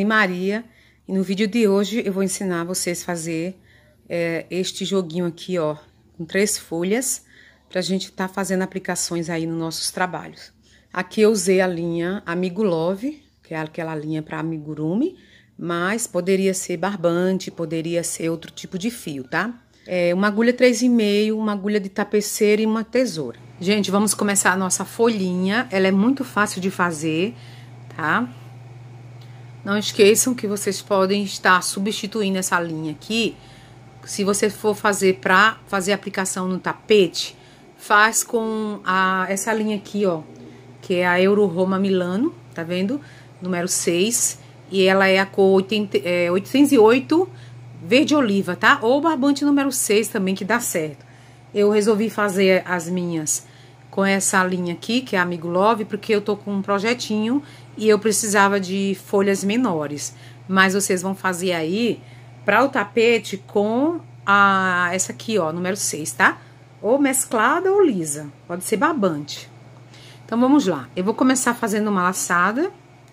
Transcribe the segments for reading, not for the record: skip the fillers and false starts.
Maria e no vídeo de hoje eu vou ensinar vocês a fazer este joguinho aqui, ó, com 3 folhas, pra gente tá fazendo aplicações aí nos nossos trabalhos. Aqui eu usei a linha Amigo Love, que é aquela linha para amigurumi, mas poderia ser barbante, poderia ser outro tipo de fio, tá? Uma agulha 3,5, uma agulha de tapeceira e uma tesoura. Gente, vamos começar a nossa folhinha, ela é muito fácil de fazer, tá? Não esqueçam que vocês podem estar substituindo essa linha aqui. Se você for fazer para fazer aplicação no tapete, faz com essa linha aqui, ó, que é a Euro Roma Milano, tá vendo? Número 6, e ela é a cor 808 verde oliva, tá? Ou barbante número 6 também, que dá certo. Eu resolvi fazer as minhas com essa linha aqui, que é Amigo Love, porque eu tô com um projetinho e eu precisava de folhas menores. Mas vocês vão fazer aí para o tapete com essa aqui, ó, número 6, tá? Ou mesclada ou lisa, pode ser barbante. Então, vamos lá. Eu vou começar fazendo uma laçada.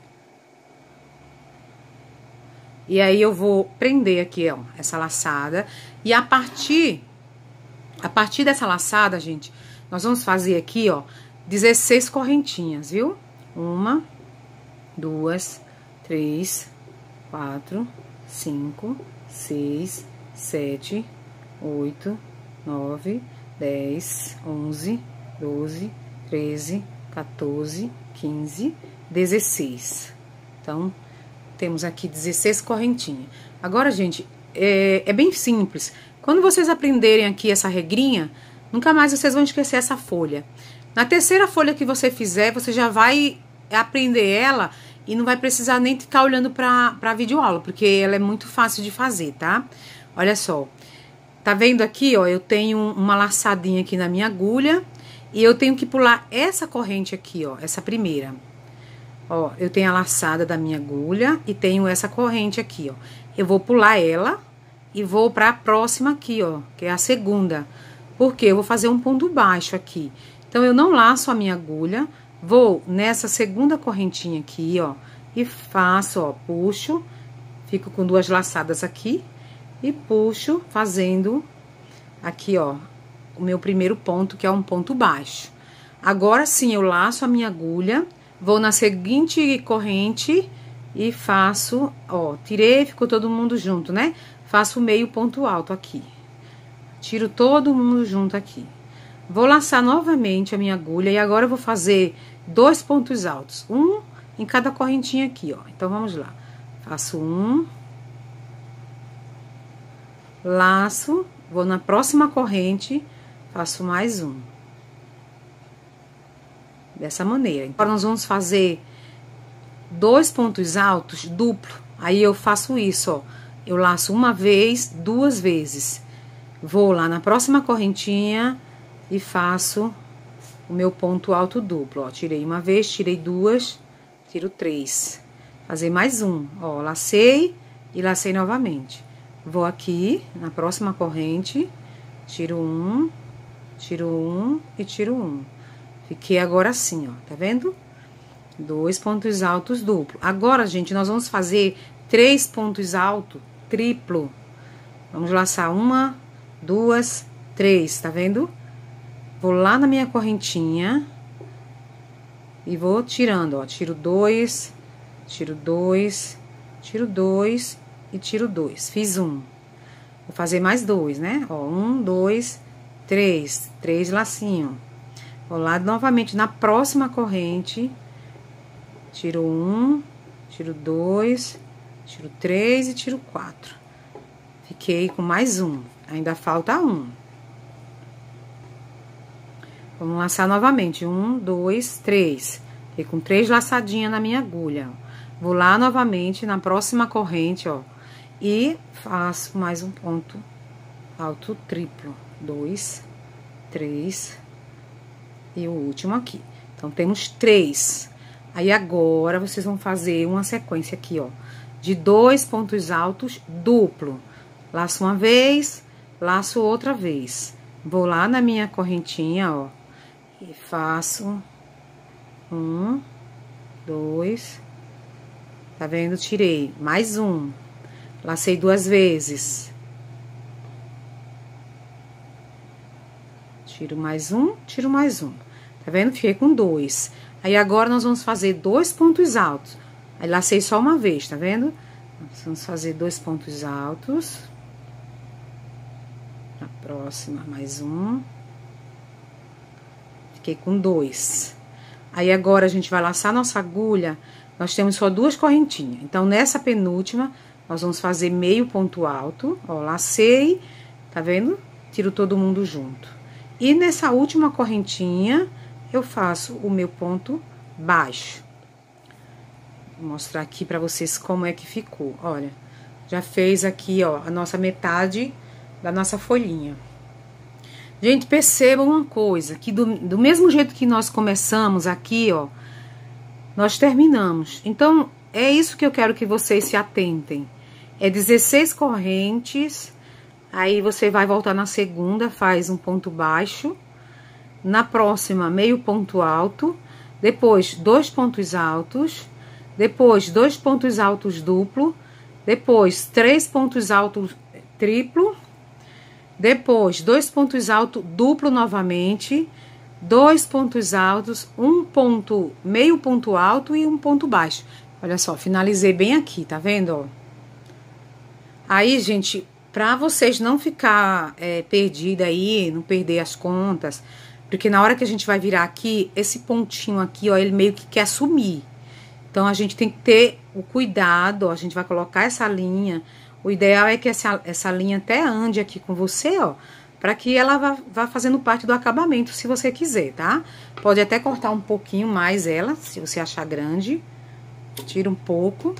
E aí, eu vou prender aqui, ó, essa laçada. E a partir dessa laçada, gente, nós vamos fazer aqui, ó, 16 correntinhas, viu? 1, 2, 3, 4, 5, 6, 7, 8, 9, 10, 11, 12, 13, 14, 15, 16. Então, temos aqui 16 correntinhas. Agora, gente, é bem simples. Quando vocês aprenderem aqui essa regrinha, nunca mais vocês vão esquecer essa folha. Na terceira folha que você fizer, você já vai aprender ela e não vai precisar nem ficar olhando pra videoaula, porque ela é muito fácil de fazer, tá? Olha só. Tá vendo aqui, ó, eu tenho uma laçadinha aqui na minha agulha e eu tenho que pular essa corrente aqui, ó, essa primeira. Ó, eu tenho a laçada da minha agulha e tenho essa corrente aqui, ó. Eu vou pular ela e vou pra próxima aqui, ó, que é a segunda. Porque eu vou fazer um ponto baixo aqui. Então, eu não laço a minha agulha, vou nessa segunda correntinha aqui, ó, e faço, ó, puxo, fico com 2 laçadas aqui e puxo, fazendo aqui, ó, o meu primeiro ponto, que é um ponto baixo. Agora sim, eu laço a minha agulha, vou na seguinte corrente e faço, ó, tirei, ficou todo mundo junto, né? Faço meio ponto alto aqui. Tiro todo mundo junto aqui. Vou laçar novamente a minha agulha e agora eu vou fazer 2 pontos altos. Um em cada correntinha aqui, ó. Então, vamos lá. Faço um. Laço. Vou na próxima corrente, faço mais um. Dessa maneira. Agora, nós vamos fazer 2 pontos altos duplo. Aí, eu faço isso, ó. Eu laço uma vez, 2 vezes. Vou lá na próxima correntinha e faço o meu ponto alto duplo, ó. Tirei uma vez, tirei 2, tiro 3. Fazer mais um, ó. Lacei e lacei novamente. Vou aqui na próxima corrente, tiro um e tiro um. Fiquei agora assim, ó, tá vendo? 2 pontos altos duplo. Agora, gente, nós vamos fazer 3 pontos altos triplo. Vamos laçar 1, 2, 3, tá vendo? Vou lá na minha correntinha e vou tirando, ó. Tiro 2, tiro 2, tiro 2 e tiro 2. Fiz um. Vou fazer mais 2, né? Ó, 1, 2, 3. 3 lacinhos. Vou lá novamente na próxima corrente. Tiro 1, tiro 2, tiro 3 e tiro 4. Fiquei com mais um. Ainda falta um. Vamos laçar novamente. 1, 2, 3. Fiquei com 3 laçadinhas na minha agulha. Vou lá novamente na próxima corrente, ó. E faço mais um ponto alto triplo. 2, 3. E o último aqui. Então, temos 3. Aí, agora, vocês vão fazer uma sequência aqui, ó. De 2 pontos altos duplo. Laço uma vez, laço outra vez. Vou lá na minha correntinha, ó, e faço 1, 2, Tá vendo? Tirei. Mais um. Lacei 2 vezes. Tiro mais um, tiro mais um. Tá vendo? Fiquei com 2. Aí, agora, nós vamos fazer 2 pontos altos. Aí, lacei só uma vez, tá vendo? Vamos fazer 2 pontos altos. Na próxima, mais um. Fiquei com 2. Aí, agora, a gente vai laçar nossa agulha. Nós temos só 2 correntinhas. Então, nessa penúltima, nós vamos fazer meio ponto alto. Ó, lacei, tá vendo? Tiro todo mundo junto. E nessa última correntinha, eu faço o meu ponto baixo. Vou mostrar aqui pra vocês como é que ficou. Olha, já fez aqui, ó, a nossa metade da nossa folhinha. Gente, percebam uma coisa, que do mesmo jeito que nós começamos aqui, ó, nós terminamos. Então, é isso que eu quero que vocês se atentem. É 16 correntes, aí você vai voltar na segunda, faz um ponto baixo. Na próxima, meio ponto alto. Depois, 2 pontos altos. Depois, 2 pontos altos duplo. Depois, 3 pontos altos triplo. Depois, 2 pontos altos duplo novamente. 2 pontos altos, meio ponto alto e um ponto baixo. Olha só, finalizei bem aqui, tá vendo, ó? Aí, gente, pra vocês não ficar perdida aí, não perder as contas, porque na hora que a gente vai virar aqui, esse pontinho aqui, ó, ele meio que quer sumir. Então, a gente tem que ter o cuidado, ó, a gente vai colocar essa linha. O ideal é que essa linha até ande aqui com você, ó, para que ela vá fazendo parte do acabamento, se você quiser, tá? Pode até cortar um pouquinho mais ela, se você achar grande. Tira um pouco.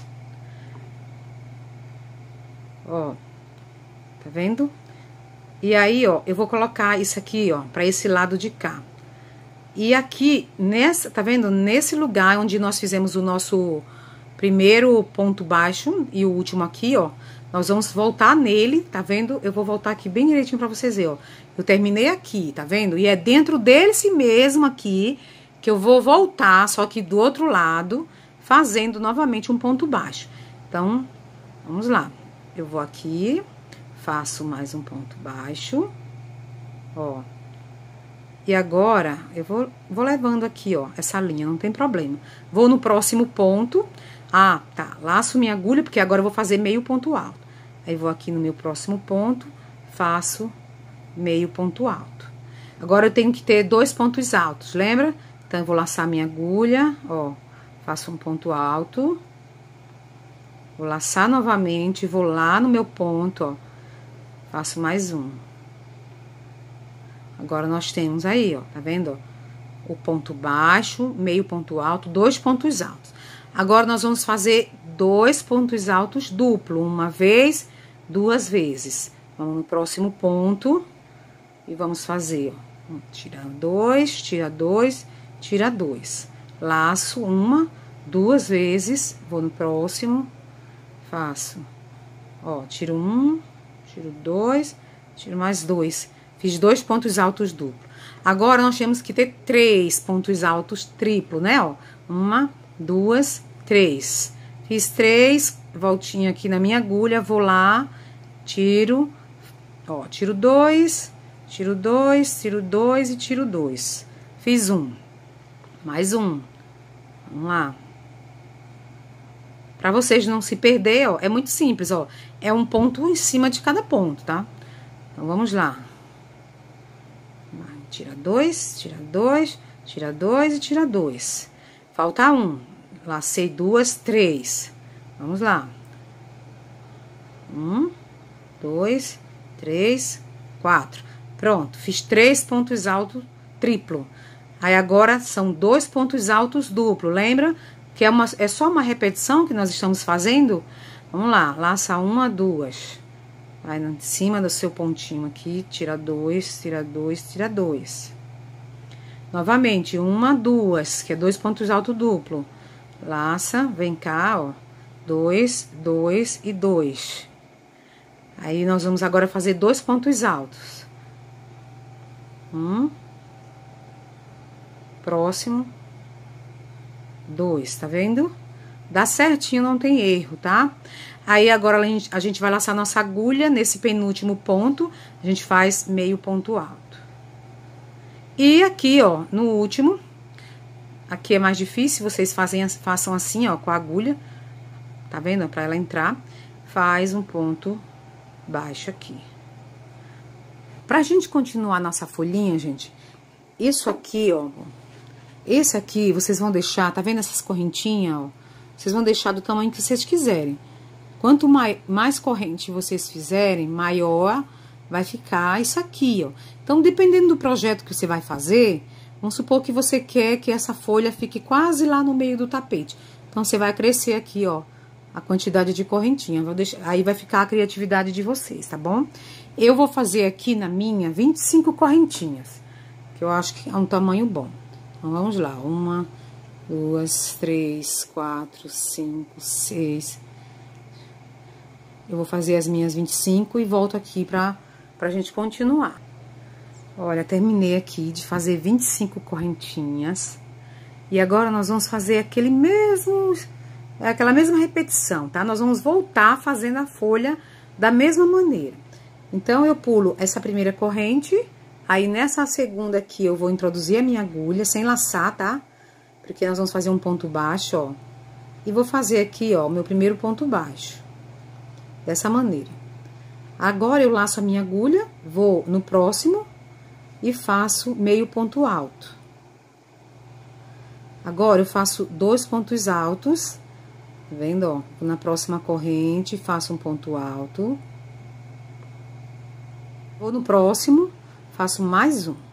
Ó, tá vendo? E aí, ó, eu vou colocar isso aqui, ó, pra esse lado de cá. E aqui, tá vendo? Nesse lugar onde nós fizemos o nosso primeiro ponto baixo e o último aqui, ó, nós vamos voltar nele, tá vendo? Eu vou voltar aqui bem direitinho pra vocês verem, ó. Eu terminei aqui, tá vendo? E é dentro desse mesmo aqui que eu vou voltar, só que do outro lado, fazendo novamente um ponto baixo. Então, vamos lá. Eu vou aqui, faço mais um ponto baixo, ó. E agora, eu vou levando aqui, ó, essa linha, não tem problema. Vou no próximo ponto. Ah, tá, laço minha agulha, porque agora eu vou fazer meio ponto alto. Aí, vou aqui no meu próximo ponto, faço meio ponto alto. Agora, eu tenho que ter 2 pontos altos, lembra? Então, eu vou laçar minha agulha, ó, faço um ponto alto. Vou laçar novamente, vou lá no meu ponto, ó, faço mais um. Agora, nós temos aí, ó, tá vendo, ó? O ponto baixo, meio ponto alto, 2 pontos altos. Agora, nós vamos fazer 2 pontos altos duplo, uma vez, 2 vezes. Vamos no próximo ponto e vamos fazer, ó, tira 2, tira 2, tira 2. Laço 1, 2 vezes, vou no próximo, faço, ó, tiro 1, tiro 2, tiro mais 2. Fiz 2 pontos altos duplo. Agora, nós temos que ter 3 pontos altos triplo, né, ó. 1, 2, 3. Fiz 3, voltinha aqui na minha agulha, vou lá, tiro, ó, tiro 2, tiro 2, tiro 2 e tiro 2. Fiz 1. Mais um. Vamos lá. Pra vocês não se perder, ó, é muito simples, ó. É um ponto em cima de cada ponto, tá? Então, vamos lá. Tira 2, tira 2, tira 2 e tira 2. Falta 1. Lacei 2, 3. Vamos lá. 1, 2, 3, 4. Pronto, fiz 3 pontos altos triplo. Aí, agora, são 2 pontos altos duplo, lembra? Que é só uma repetição que nós estamos fazendo? Vamos lá, laça 1, 2. Vai em cima do seu pontinho aqui, tira 2, tira 2, tira 2. Novamente, 1, 2, que é 2 pontos altos duplo. Laça, vem cá, ó. 2, 2 e 2. Aí, nós vamos agora fazer 2 pontos altos. Próximo. 2, tá vendo? Dá certinho, não tem erro, tá? Aí, agora, a gente vai laçar nossa agulha nesse penúltimo ponto. A gente faz meio ponto alto. E aqui, ó, no último, aqui é mais difícil, vocês façam assim, ó, com a agulha. Tá vendo? Pra ela entrar, faz um ponto baixo aqui. Pra gente continuar nossa folhinha, gente, isso aqui, ó, esse aqui, vocês vão deixar, tá vendo essas correntinhas, ó? Vocês vão deixar do tamanho que vocês quiserem. Quanto mais corrente vocês fizerem, maior vai ficar isso aqui, ó. Então, dependendo do projeto que você vai fazer, vamos supor que você quer que essa folha fique quase lá no meio do tapete. Então, você vai crescer aqui, ó, a quantidade de correntinha. Vou deixar, aí vai ficar a criatividade de vocês, tá bom? Eu vou fazer aqui na minha 25 correntinhas, que eu acho que é um tamanho bom. Então, vamos lá. 1, 2, 3, 4, 5, 6. Eu vou fazer as minhas 25 e volto aqui pra gente continuar. Olha, terminei aqui de fazer 25 correntinhas. E agora nós vamos fazer aquela mesma repetição, tá? Nós vamos voltar fazendo a folha da mesma maneira. Então, eu pulo essa primeira corrente, aí nessa segunda aqui eu vou introduzir a minha agulha sem laçar, tá? Porque nós vamos fazer um ponto baixo, ó. E vou fazer aqui, ó, o meu primeiro ponto baixo. Dessa maneira. Agora, eu laço a minha agulha, vou no próximo e faço meio ponto alto. Agora, eu faço 2 pontos altos, tá vendo, ó? Na próxima corrente, faço um ponto alto. Vou no próximo, faço mais um.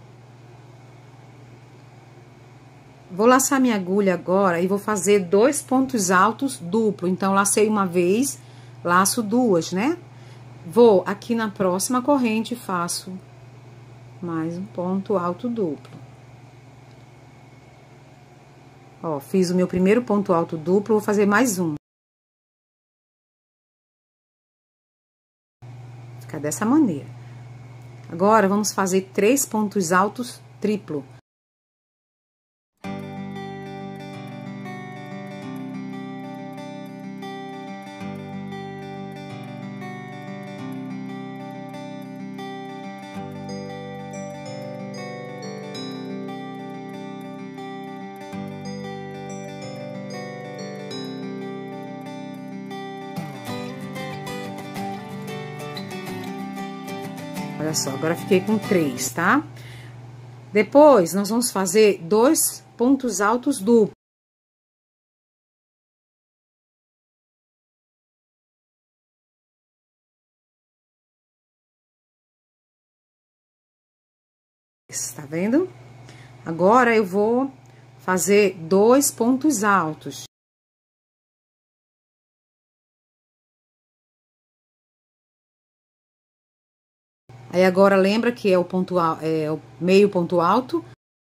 Vou laçar minha agulha agora e vou fazer 2 pontos altos duplo. Então, lacei uma vez, laço 2, né? Vou aqui na próxima corrente e faço mais um ponto alto duplo. Ó, fiz o meu primeiro ponto alto duplo, vou fazer mais um. Fica dessa maneira. Agora, vamos fazer 3 pontos altos triplo. Olha só, agora fiquei com 3, tá? Depois, nós vamos fazer 2 pontos altos duplos. Tá vendo? Agora, eu vou fazer 2 pontos altos. Aí, agora, lembra que é o meio ponto alto.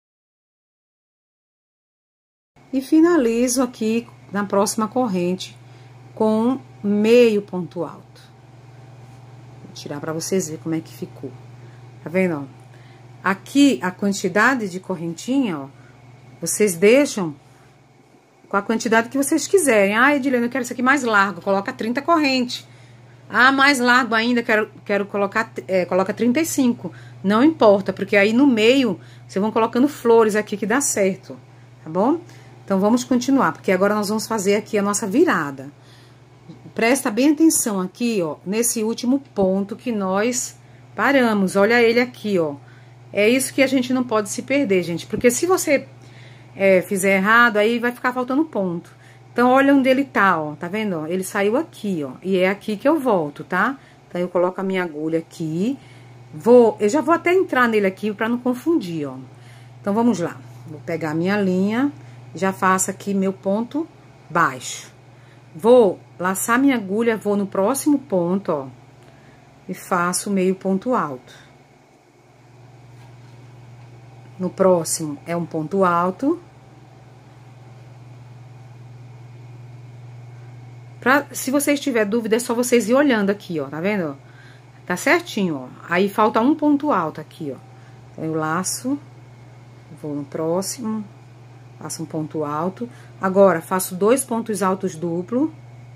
E finalizo aqui na próxima corrente com meio ponto alto. Vou tirar pra vocês verem como é que ficou. Tá vendo, ó? Aqui, a quantidade de correntinha, ó, vocês deixam com a quantidade que vocês quiserem. Ah, Edilene, eu quero isso aqui mais largo, coloca 30 correntes. Ah, mais largo ainda, quero colocar, coloca 35. Não importa, porque aí no meio, vocês vão colocando flores aqui que dá certo, tá bom? Então, vamos continuar, porque agora nós vamos fazer aqui a nossa virada. Presta bem atenção aqui, ó, nesse último ponto que nós paramos. Olha ele aqui, ó. É isso que a gente não pode se perder, gente, porque se você fizer errado, aí vai ficar faltando ponto. Então, olha onde ele tá, ó, tá vendo? Ó? Ele saiu aqui, ó, e é aqui que eu volto, tá? Então, eu coloco a minha agulha aqui, eu já vou até entrar nele aqui pra não confundir, ó. Então, vamos lá. Vou pegar a minha linha, já faço aqui meu ponto baixo. Vou laçar minha agulha, vou no próximo ponto, ó, e faço meio ponto alto. No próximo é um ponto alto. Se vocês tiverem dúvida, é só vocês ir olhando aqui, ó, tá vendo? Tá certinho, ó. Aí, falta um ponto alto aqui, ó. Então, eu laço, vou no próximo, Faço um ponto alto. Agora, faço 2 pontos altos duplo.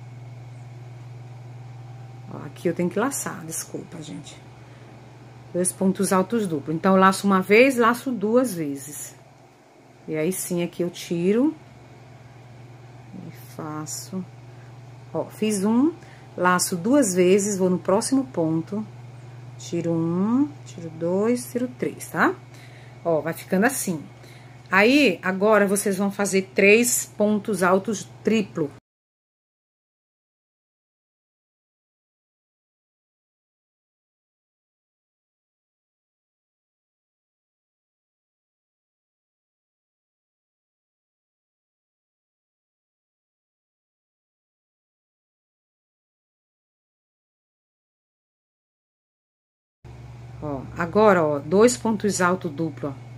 Ó, aqui eu tenho que laçar, desculpa, gente. 2 pontos altos duplo. Então, eu laço uma vez, laço 2 vezes. E aí, sim, aqui eu tiro. E faço... Ó, fiz um, laço 2 vezes, vou no próximo ponto. Tiro 1, tiro 2, tiro 3, tá? Ó, vai ficando assim. Aí, agora, vocês vão fazer 3 pontos altos triplo. Ó, agora, ó, 2 pontos altos duplo, ó.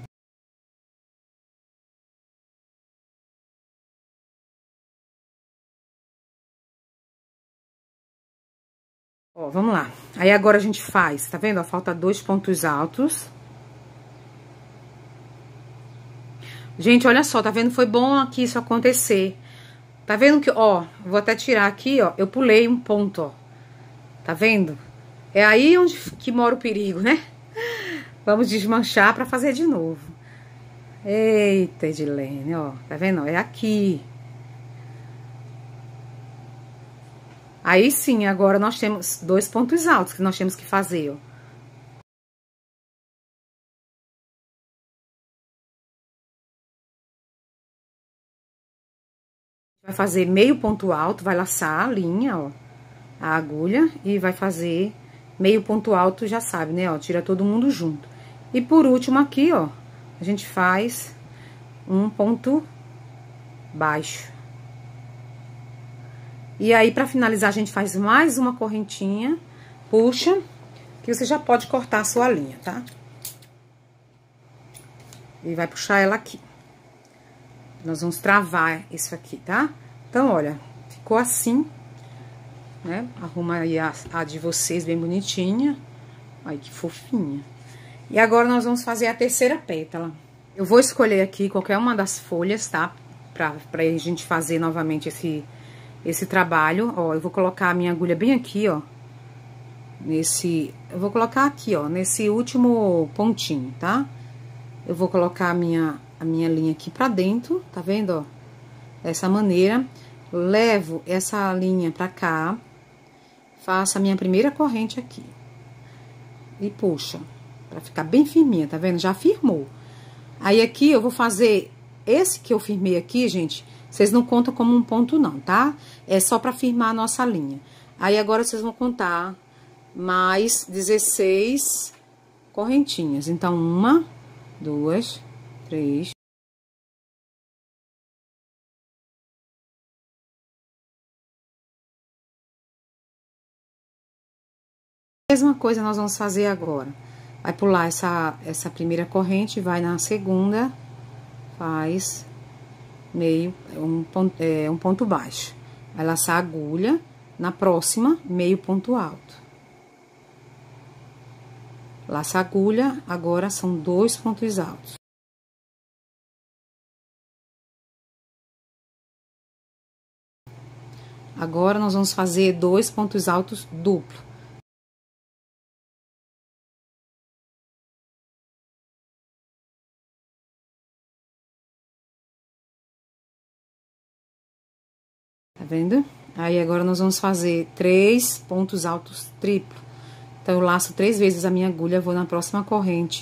Ó, vamos lá. Aí, agora a gente faz, tá vendo? Ó, falta 2 pontos altos. Gente, olha só, tá vendo? Foi bom aqui isso acontecer. Tá vendo que, ó, vou até tirar aqui, ó, eu pulei um ponto, ó. Tá vendo? É aí onde que mora o perigo, né? Vamos desmanchar pra fazer de novo. Eita, Edilene, ó, tá vendo? É aqui. Aí sim, agora nós temos 2 pontos altos que nós temos que fazer, ó. Vai fazer meio ponto alto, vai laçar a linha, ó, a agulha, e vai fazer meio ponto alto, já sabe, né, ó, tira todo mundo junto. E por último aqui, ó, a gente faz um ponto baixo. E aí, pra finalizar, a gente faz mais uma correntinha, puxa, que você já pode cortar a sua linha, tá? E vai puxar ela aqui. Nós vamos travar isso aqui, tá? Então, olha, ficou assim, né? Arruma aí a de vocês bem bonitinha. Ai, que fofinha. E agora, nós vamos fazer a terceira pétala. Eu vou escolher aqui qualquer uma das folhas, tá? Pra gente fazer novamente esse trabalho. Ó, eu vou colocar a minha agulha bem aqui, ó. Eu vou colocar aqui, ó, nesse último pontinho, tá? Eu vou colocar a minha linha aqui pra dentro, tá vendo, ó? Dessa maneira. Levo essa linha pra cá. Faço a minha primeira corrente aqui. E puxa, pra ficar bem firminha, tá vendo? Já firmou. Aí, aqui, eu vou fazer esse que eu firmei aqui, gente, vocês não contam como um ponto, não, tá? É só pra firmar a nossa linha. Aí, agora, vocês vão contar mais 16 correntinhas. Então, 1, 2, 3. Mesma coisa nós vamos fazer agora. Vai pular essa primeira corrente, vai na segunda, faz um ponto baixo. Vai laçar a agulha, na próxima, meio ponto alto. Laça a agulha, agora são 2 pontos altos. Agora, nós vamos fazer 2 pontos altos duplo. Tá vendo? Aí, agora, nós vamos fazer 3 pontos altos triplo. Então, eu laço 3 vezes a minha agulha, vou na próxima corrente.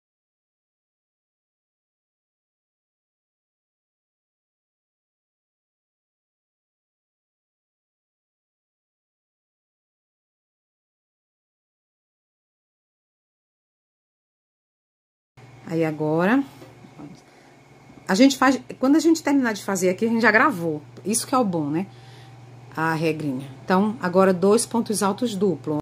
Aí, agora, a gente faz... Quando a gente terminar de fazer aqui, a gente já gravou. Isso que é o bom, né? A regrinha. Então, agora, 2 pontos altos duplo.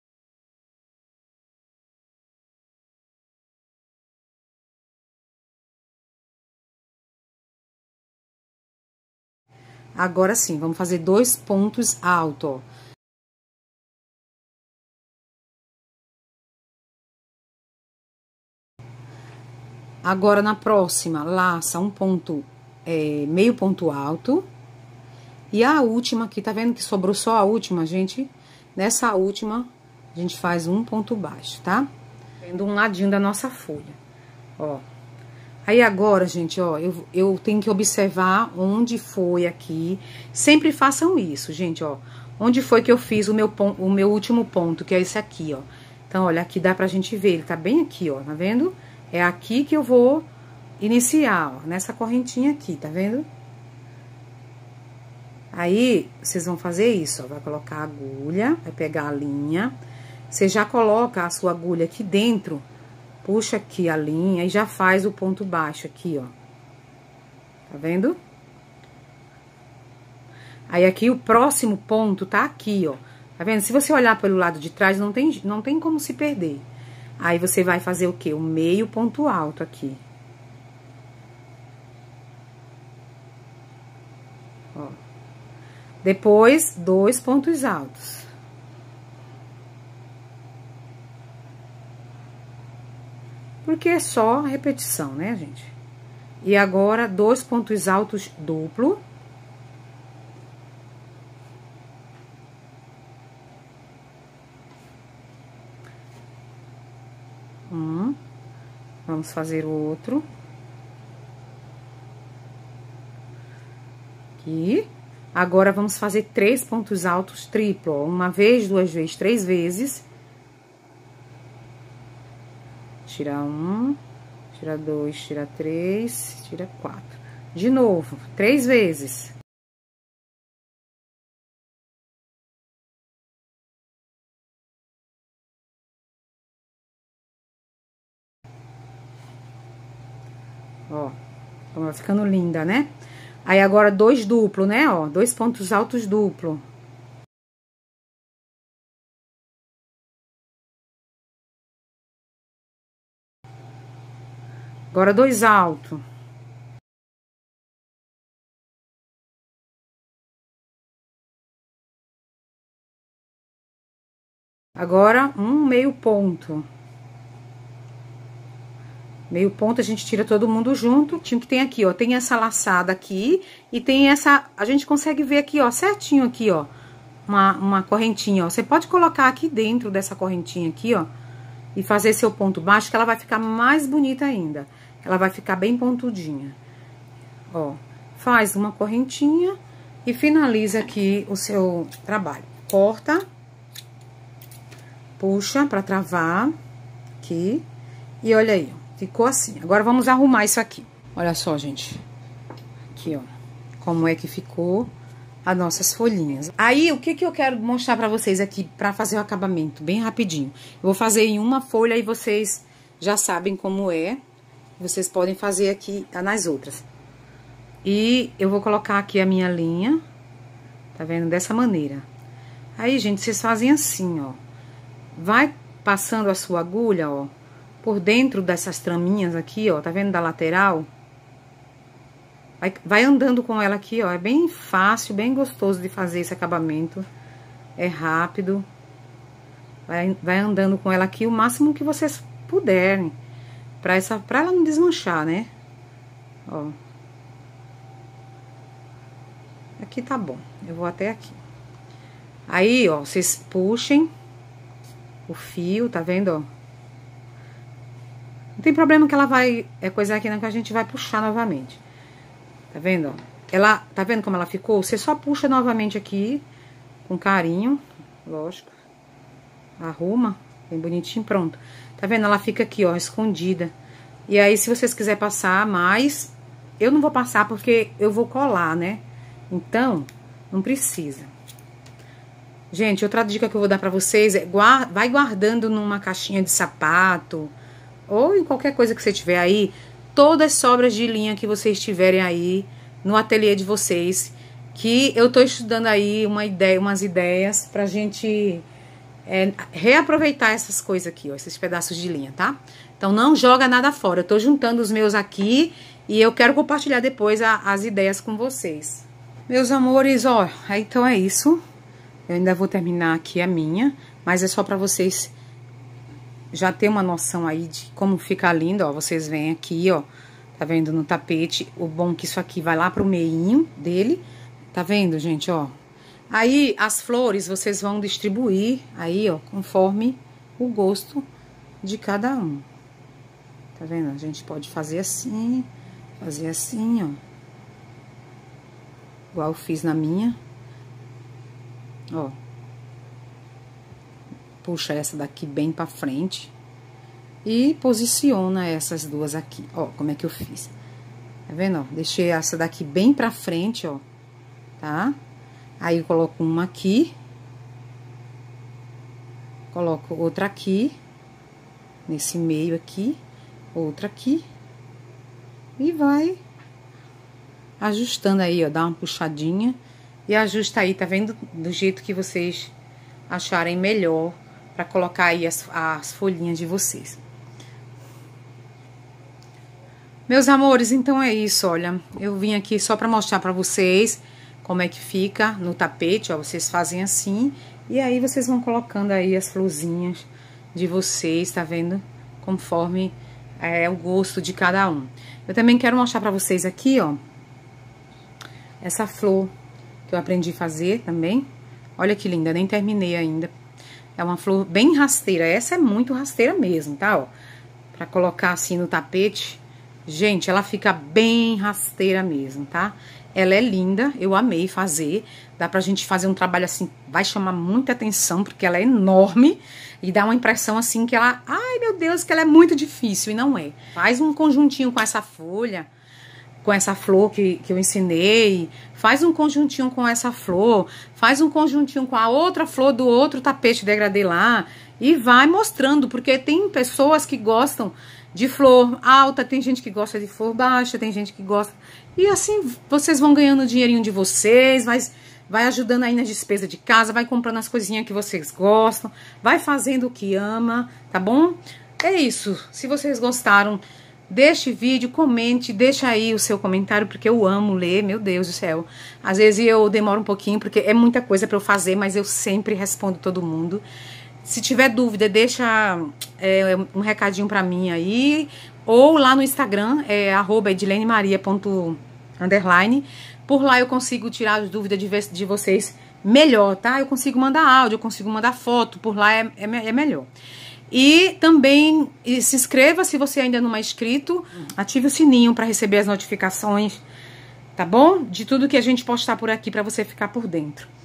Agora sim, vamos fazer 2 pontos altos, ó. Agora, na próxima, laça um ponto meio ponto alto. E a última aqui, tá vendo que sobrou só a última, gente? Nessa última, a gente faz um ponto baixo, tá? Vendo um ladinho da nossa folha, ó. Aí agora, gente, ó, eu tenho que observar onde foi aqui. Sempre façam isso, gente, ó. Onde foi que eu fiz o meu último ponto, que é esse aqui, ó. Então, olha, aqui dá pra gente ver, ele tá bem aqui, ó, tá vendo? É aqui que eu vou iniciar, ó, nessa correntinha aqui, tá vendo? Aí, vocês vão fazer isso, ó, vai colocar a agulha, vai pegar a linha, você já coloca a sua agulha aqui dentro, puxa aqui a linha e já faz o ponto baixo aqui, ó. Tá vendo? Aí, aqui o próximo ponto tá aqui, ó. Tá vendo? Se você olhar pelo lado de trás, não tem como se perder. Aí, você vai fazer o quê? O meio ponto alto aqui. Ó. Depois, 2 pontos altos. Porque é só repetição, né, gente? E agora, 2 pontos altos duplo. Vamos fazer o outro. Aqui. Agora, vamos fazer 3 pontos altos triplo, ó. Uma vez, 2 vezes, 3 vezes. Tira 1, tira 2, tira 3, tira 4. De novo, 3 vezes. Ó, vai ficando linda, né? Aí, agora, 2 duplo, né? Ó, 2 pontos altos duplo. Agora, 2 alto. Agora, um meio ponto. Meio ponto, a gente tira todo mundo junto. Tinha que tem aqui, ó, tem essa laçada aqui e tem essa... A gente consegue ver aqui, ó, certinho aqui, ó, uma correntinha, ó. Você pode colocar aqui dentro dessa correntinha aqui, ó, e fazer seu ponto baixo, que ela vai ficar mais bonita ainda. Ela vai ficar bem pontudinha. Ó, faz uma correntinha e finaliza aqui o seu trabalho. Corta, puxa pra travar aqui e olha aí, ó. Ficou assim. Agora, vamos arrumar isso aqui. Olha só, gente. Aqui, ó. Como é que ficou as nossas folhinhas. Aí, o que eu quero mostrar pra vocês aqui, pra fazer o acabamento, bem rapidinho. Eu vou fazer em uma folha e vocês já sabem como é. Vocês podem fazer aqui nas outras. E eu vou colocar aqui a minha linha. Tá vendo? Dessa maneira. Aí, gente, vocês fazem assim, ó. Vai passando a sua agulha, ó, por dentro dessas traminhas aqui, ó, tá vendo da lateral? Vai andando com ela aqui, ó, é bem fácil, bem gostoso de fazer esse acabamento. É rápido. Vai andando com ela aqui o máximo que vocês puderem. Pra ela não desmanchar, né? Ó. Aqui tá bom, eu vou até aqui. Aí, ó, vocês puxem o fio, tá vendo, ó? Não tem problema que ela vai... É coisa aqui não que a gente vai puxar novamente. Tá vendo, ó? Ela... Tá vendo como ela ficou? Você só puxa novamente aqui, com carinho, lógico. Arruma, bem bonitinho, pronto. Tá vendo? Ela fica aqui, ó, escondida. E aí, se vocês quiserem passar mais... Eu não vou passar porque eu vou colar, né? Então, não precisa. Gente, outra dica que eu vou dar pra vocês é... Vai guardando numa caixinha de sapato... Ou em qualquer coisa que você tiver aí, todas as sobras de linha que vocês tiverem aí no ateliê de vocês, que eu tô estudando aí umas ideias pra gente reaproveitar essas coisas aqui, ó, esses pedaços de linha, tá? Então, não joga nada fora, eu tô juntando os meus aqui e eu quero compartilhar depois as ideias com vocês. Meus amores, ó, então é isso. Eu ainda vou terminar aqui a minha, mas é só pra vocês... Já ter uma noção aí de como fica lindo, ó. Vocês vêm aqui, ó. tá vendo, no tapete. O bom é que isso aqui vai lá pro meinho dele, tá vendo, gente, ó. Aí, as flores vocês vão distribuir aí, ó, conforme o gosto de cada um. Tá vendo? A gente pode fazer assim, ó. Igual eu fiz na minha. Ó. Puxa essa daqui bem pra frente. E posiciona essas duas aqui. Ó, como é que eu fiz. Tá vendo, ó? Deixei essa daqui bem pra frente, ó. Tá? Aí eu coloco uma aqui. Coloco outra aqui. Nesse meio aqui. Outra aqui. E vai ajustando aí, ó. Dá uma puxadinha. E ajusta aí, tá vendo? Do jeito que vocês acharem melhor. Pra colocar aí as folhinhas de vocês. Meus amores, então é isso, olha. Eu vim aqui só pra mostrar pra vocês como é que fica no tapete, ó. Vocês fazem assim. E aí vocês vão colocando aí as florzinhas de vocês, tá vendo? Conforme o gosto de cada um. Eu também quero mostrar pra vocês aqui, ó. Essa flor que eu aprendi a fazer também. Olha que linda, nem terminei ainda. É uma flor bem rasteira. Essa é muito rasteira mesmo, tá, ó? Pra colocar assim no tapete. Gente, ela fica bem rasteira mesmo, tá? Ela é linda, eu amei fazer. Dá pra gente fazer um trabalho assim, vai chamar muita atenção, porque ela é enorme. E dá uma impressão assim que ela... Ai, meu Deus, que ela é muito difícil, e não é. Faz um conjuntinho com essa folha, com essa flor que eu ensinei. Faz um conjuntinho com essa flor. Faz um conjuntinho com a outra flor do outro tapete degradê lá. E vai mostrando, porque tem pessoas que gostam de flor alta, tem gente que gosta de flor baixa, tem gente que gosta... E assim, vocês vão ganhando o dinheirinho de vocês, vai ajudando aí na despesa de casa, vai comprando as coisinhas que vocês gostam, vai fazendo o que ama, tá bom? É isso. Se vocês gostaram, deixe vídeo, comente, deixa aí o seu comentário, porque eu amo ler, meu Deus do céu. Às vezes eu demoro um pouquinho, porque é muita coisa pra eu fazer, mas eu sempre respondo todo mundo. Se tiver dúvida, deixa um recadinho pra mim aí, ou lá no Instagram, @edilene_maria_. Por lá eu consigo tirar as dúvidas de vocês melhor, tá? Eu consigo mandar áudio, eu consigo mandar foto, por lá é melhor. E também se inscreva se você ainda não é inscrito, ative o sininho pra receber as notificações, tá bom? De tudo que a gente postar por aqui pra você ficar por dentro.